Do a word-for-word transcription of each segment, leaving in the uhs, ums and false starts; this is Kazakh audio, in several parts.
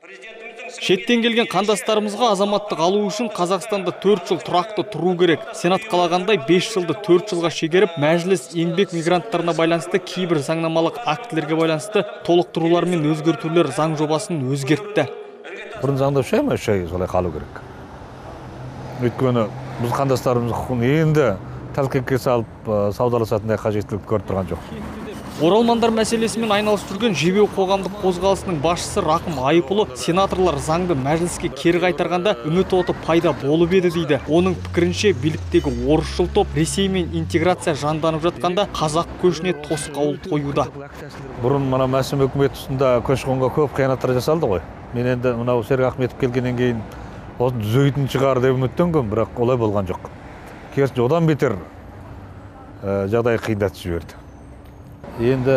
Шеттен келген қандастарымызға азаматтық алу үшін Қазақстанда төрт жыл тұрақты тұру керек. Сенат қалағандай бес жылды төрт жылға шегеріп, мәжіліс еңбек мигранттарына байланысты кейбір заңнамалық актілерге байланысты толықтырулар мен өзгертулер заң жобасын өзгертті. Бұрын заңда үш ай ма үш ай солай қалу керек. Өйткені біз қандастарымыз құқығын енді тәлкекке салып саудаласатындай қажеттілік көріп тұрған жоқ. Оралмандар мәселесімен айналысып жүрген Жебеу қоғамдық қозғалысының басшысы Рақым Айыпұлы сенаторлар заңды мәжіліске кері қайтарғанда үміт оты пайда болып еді дейді. Оның пікірінше биліктегі орысшыл топ Ресеймен интеграция жанданып жатқанда қазақ көшіне тосқауыл қоюда. Бұрын мына Мәсім үкімет тұсында көші-қонға көп қиянаттар жасалды ғой. Мен енді мынау Серік Ахметов келгеннен кейін оны түзейтін шығар деп үміттенгенмін, бірақ олай болған жоқ. Керісінше одан бетер жағдай қиындатып жіберді. Енді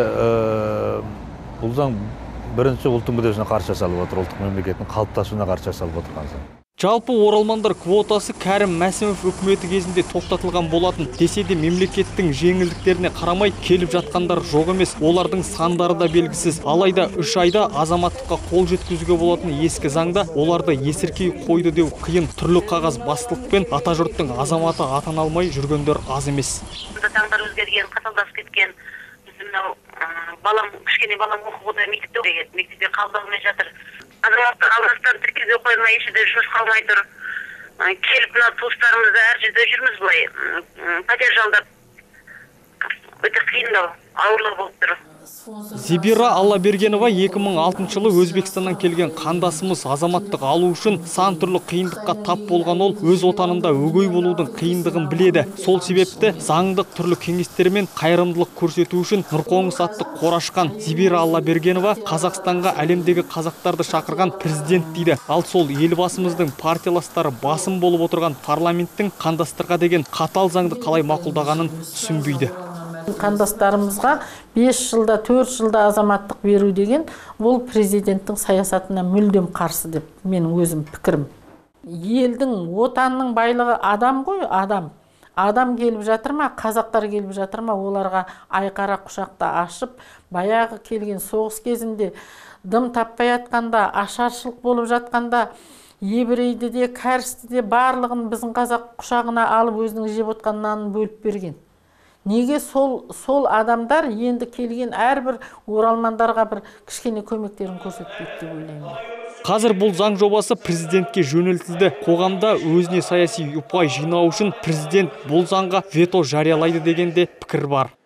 бұл заң бірінші ұлттың мүддесіне қарсы жасалып отыр, ұлттық мемлекеттің қалыптасуына қарсы жасалып отырған заң. Жалпы оралмандар квотасы Кәрім Мәсімов үкіметі кезінде тоқтатылған болатын. Десе де мемлекеттің жеңілдіктеріне қарамай келіп жатқандар жоқ емес. Олардың сандары да белгісіз. Алайда үш айда азаматтыққа қол жеткізуге болатын ескі заңда оларды есіркей қойды деу қиын. Түрлі қағаз бастылықпен атажұрттың азаматы атана алмай жүргендер аз емес. Заңдар өзгерген, қаталдасып кеткен. Мынау балам, кішкене балам оқуда мектепте деген, мектепте қабылдалмай жатыр. Азаматтық алмастан тіркеуге қойылмай, еш жерде жұмыс қалмай тұр. Келіп мына туыстарымызды әр жерде жүрміз былай. Пәтер жалдап өте қиындау, ауырлау болып тұр. Зибира Аллабергенова екі мың алтыншы жылы Өзбекстаннан келген қандасымыз азаматтық алу үшін сан түрлі қиындыққа тап болған ол өз отанында өгей болудың қиындығын біледі. Сол себепті заңдық түрлі кеңестермен қайырымдылық көрсету үшін Нұрқоңыс атты қор ашқан. Зибира Аллабергенова Қазақстанға әлемдегі қазақтарды шақырған президент дейді. Ал сол елбасымыздың партияластары басым болып отырған парламенттің қандастарға деген қатал заңды қалай мақұлдағанын түсінбейді. Қандастарымызға бес жылда, төрт жылда азаматтық беру деген ол президенттің саясатына мүлдем қарсы деп менің өзім пікірім. Елдің, отанның байлығы адам ғой, адам. Адам келіп жатыр ма, қазақтар келіп жатыр ма, оларға айқара құшақта ашып, баяғы келген соғыс кезінде дым таппай атқанда, ашаршылық болып жатқанда, еврейді де, кәрісті де барлығын біздің қазақ құшағына алып өзінің жеп отқан нанын бөліп берген. Неге сол сол адамдар енді келген әрбір оралмандарға бір кішкене көмектерін көрсетпейді деп ойлаймын. Қазір бұл заң жобасы президентке жөнелтілді. Қоғамда өзіне саяси ұпай жинау үшін президент бұл заңға вето жариялайды дегенде пікір бар.